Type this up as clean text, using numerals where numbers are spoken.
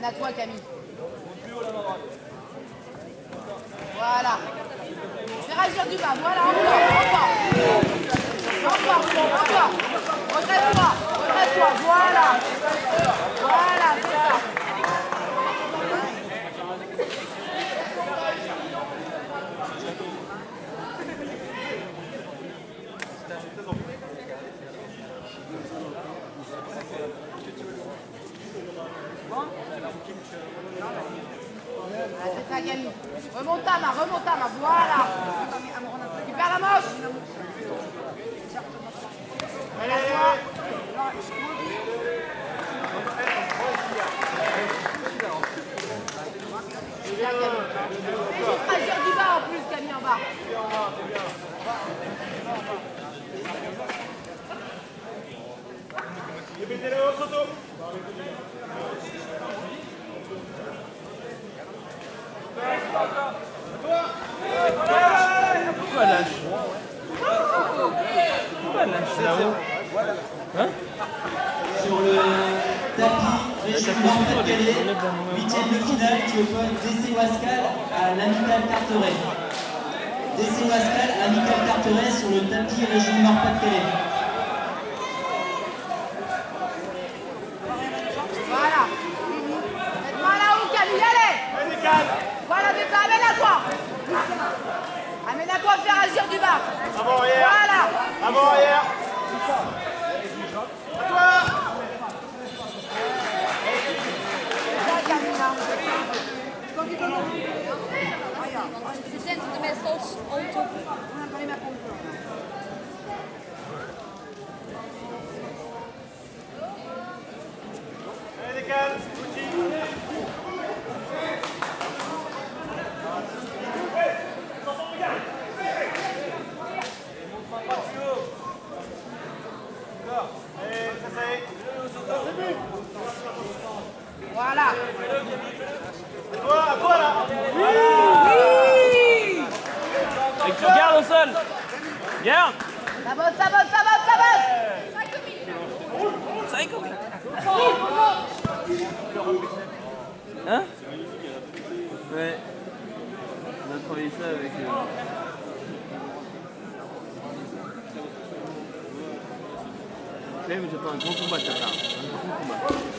Amène à toi, Camille. Voilà. Fais réagir du bas. Voilà, encore. Redresse-toi. Voilà. Voilà, c'est ça. C'est ça, Camille. Remonte ta main, voilà. Tu perds la manche. Relâche-toi. Fais juste agir du bas en plus, Camille, en bas. Pourquoi lâche? Pourquoi lâche là-haut? Hein? Sur le tapis régional Pas-de-Calais, 8e de finale qui oppose DC Wascal à l'Amical Carteret. DC Wascal, Amical Carteret sur le tapis région Nord-Pas-de-Calais. Voilà. Mets-toi là-haut, Camille, allez. Voilà, c'est ça, amène à toi, faire agir du bas. Avant arrière. Voilà. Avant arrière. À toi. Ze zijn er meestal auto. Allez, décale. Voilà. À toi là. Oui. Et tu regardes au sol. Garde. Ça bosse. 5 ou Hein? Ouais. On a travaillé ça avec... Quand même, j'attends un grand combat de ta part. Un grand combat.